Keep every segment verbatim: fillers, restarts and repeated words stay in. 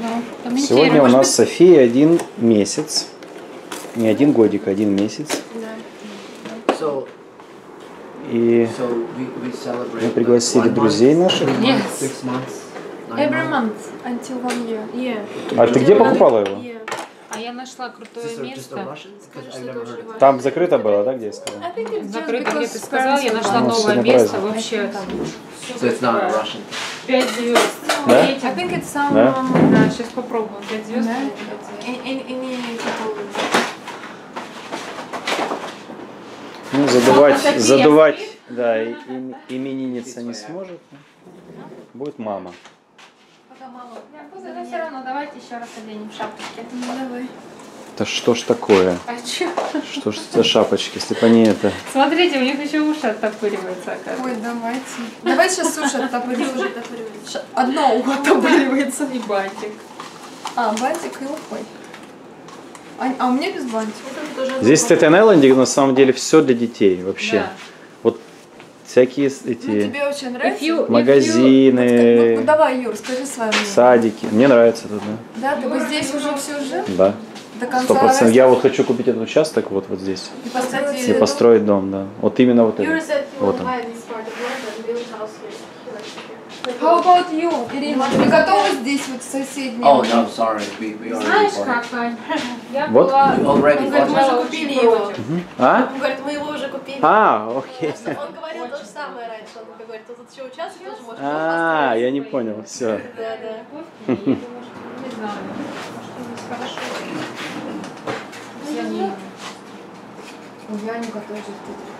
Ну, сегодня у нас быть... Софии один месяц. Не один годик, один месяц. Да. So, и so we, we мы пригласили друзей наших. Yes. Every month until one year. Yeah. А ты где покупала его? Yeah. А я нашла крутое место. Там закрыто было, да, где я сказала? Закрыто, где ты сказал, я нашла ну, новое место, вообще там. Пять звезд. Да? I think it's some... Да? Да, сейчас попробуем. Пять звезд. Ну, задувать, задувать, да, и, и, именинница не сможет. Будет мама. Но все равно давайте еще раз оденем шапочки. Ну, давай. Это что ж такое? А что? Что ж за шапочки, если по ней это? Смотрите, у них еще уши оттопыриваются, оказывается. Ой, давайте. Давай сейчас уши оттопыриваются. Одно ухо оттопыривается. И бантик. А, бантик и ухой. А, а у меня без бантика. Здесь в Стейтен-Айленде на самом деле все для детей вообще. Да. Вот всякие эти ну, тебе очень нравится? You, магазины, you... ну, давай, Юр, скажи свое мнение. Садики. Мне нравится тут, да. Да, ты бы здесь уже все жил? Да. Сто процентов. Я вот хочу купить этот участок вот, вот здесь. И построить, и построить дом, да. Вот именно вот это. Вот он. How about you, Ирина? Ты готова здесь вот соседние? Oh, no, sorry. We, we Знаешь как, Ань? Я вот? была... Он говорит, мы уже купили его. А? Он говорит, мы его уже купили. А, окей. Он говорил то же самое раньше. Он говорит, тут еще участок тоже можно. А, я не понял, все. Да, да. Не знаю. Может, хорошо. Я не... Я не готова жить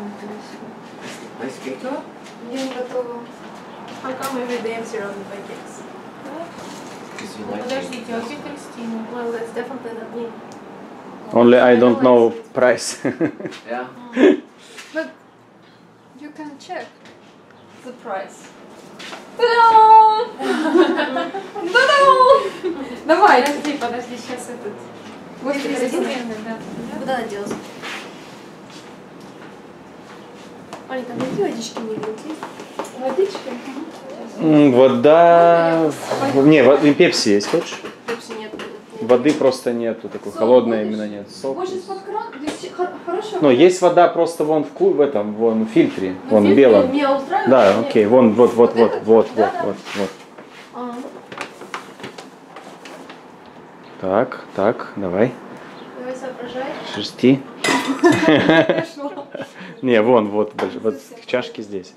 в Что? Я не готова. How come every day I'm surrounded by kids? Подождите, а где Кристина? Well, that's definitely not me. Only I don't know price. Yeah. But you can check the price. Давай. Подожди, подожди, сейчас этот... Вот Кристина. Куда она делась? Аня, там какие водички миленькие? Водичка? Вода... Не, пепси есть, хочешь? Пепси нет. Воды просто нету, такой холодной именно нет. Сок. Может, из-под крана? Хорошо. Ну, есть вода просто вон в ку в этом, вон в фильтре, ну, вон в фильтре белом. Меня устраивает? Да, окей, вон, вот, вот, вот, вот, вот, да, вот, да. вот. А. Так, так, давай. Давай соображай. Шерсти. Не, вон, вот, вот чашки здесь.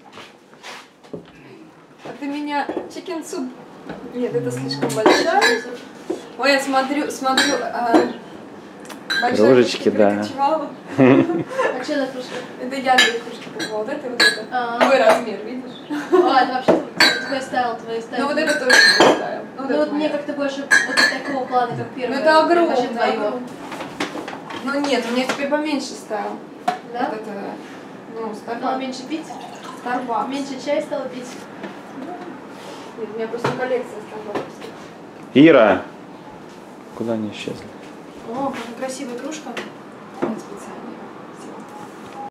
А ты меня chicken soup... Нет, это слишком большая. Ой, я смотрю, смотрю... А... Кружечки, да. А что за кружка? Это я две кружки покупала. Вот это и вот это. Твой размер, видишь? А, это вообще твой стайл, твой стайл. Ну вот это тоже твой стайл. Ну вот мне как-то больше вот такого плана, как первый. Ну это огромное. Ну нет, у меня теперь поменьше стайл. Да? Вот это, ну, стало меньше пить? Starbucks. Меньше чай стало пить? Нет, у меня просто коллекция Starbucks. Ира! Куда они исчезли? О, какая красивая кружка.